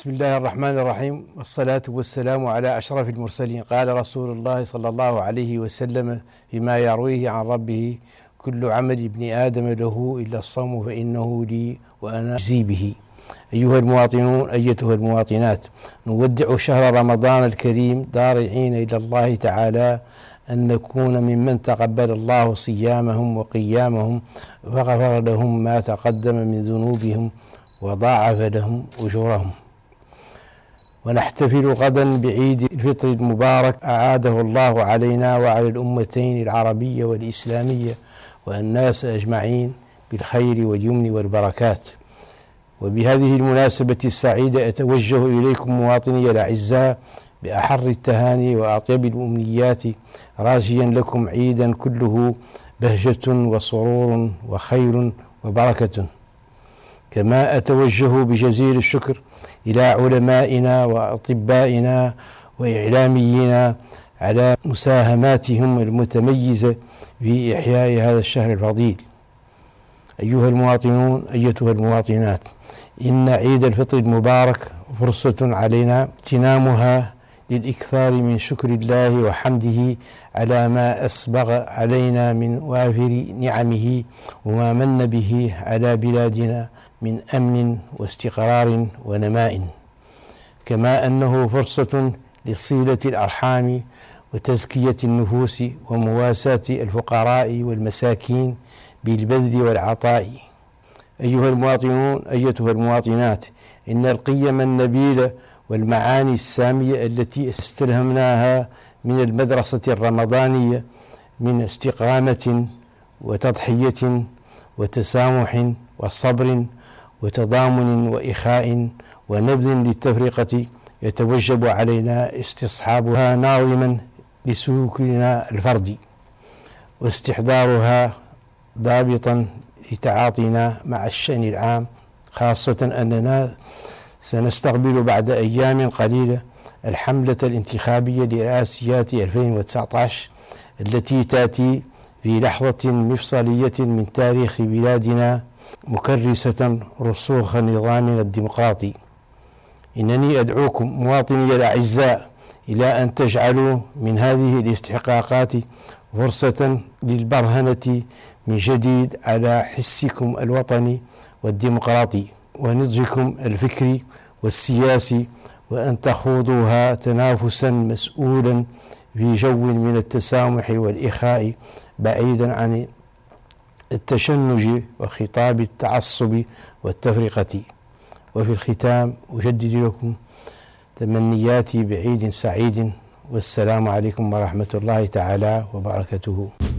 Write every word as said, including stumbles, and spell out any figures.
بسم الله الرحمن الرحيم، والصلاة والسلام على أشرف المرسلين. قال رسول الله صلى الله عليه وسلم فيما يرويه عن ربه: كل عمل ابن آدم له إلا الصوم فإنه لي وأنا أجزي به. أيها المواطنون، أيتها المواطنات، نودع شهر رمضان الكريم ضارعين إلى الله تعالى أن نكون ممن تقبل الله صيامهم وقيامهم وغفر لهم ما تقدم من ذنوبهم وضاعف لهم أجورهم. ونحتفل غدا بعيد الفطر المبارك أعاده الله علينا وعلى الأمتين العربية والإسلامية والناس أجمعين بالخير واليمن والبركات. وبهذه المناسبة السعيدة أتوجه إليكم مواطني الأعزاء بأحر التهاني وأطيب الأمنيات، راجيا لكم عيدا كله بهجة وسرور وخير وبركة. كما أتوجه بجزيل الشكر إلى علمائنا وأطبائنا وإعلامينا على مساهماتهم المتميزة في إحياء هذا الشهر الفضيل. أيها المواطنون، أيتها المواطنات، إن عيد الفطر المبارك فرصة علينا اغتنامها للإكثار من شكر الله وحمده على ما أسبغ علينا من وافر نعمه وما من به على بلادنا من أمن واستقرار ونماء، كما أنه فرصة لصلة الأرحام وتزكية النفوس ومواساة الفقراء والمساكين بالبذل والعطاء. أيها المواطنون، أيتها المواطنات، إن القيم النبيلة والمعاني السامية التي استلهمناها من المدرسة الرمضانية من استقامة وتضحية وتسامح وصبر وتضامن وإخاء ونبذ للتفرقة يتوجب علينا استصحابها ناظما لسلوكنا الفردي، واستحضارها ضابطا لتعاطينا مع الشأن العام، خاصة أننا سنستقبل بعد أيام قليلة الحملة الانتخابية لرئاسيات ألفين وتسعة عشر التي تأتي في لحظة مفصلية من تاريخ بلادنا مكرسة رسوخ نظامنا الديمقراطي. إنني أدعوكم مواطني الأعزاء إلى أن تجعلوا من هذه الاستحقاقات فرصة للبرهنة من جديد على حسكم الوطني والديمقراطي ونضجكم الفكري والسياسي، وأن تخوضوها تنافسا مسؤولا في جو من التسامح والإخاء بعيدا عن التشنج وخطاب التعصب والتفرقة. وفي الختام أجدد لكم تمنياتي بعيد سعيد، والسلام عليكم ورحمة الله تعالى وبركاته.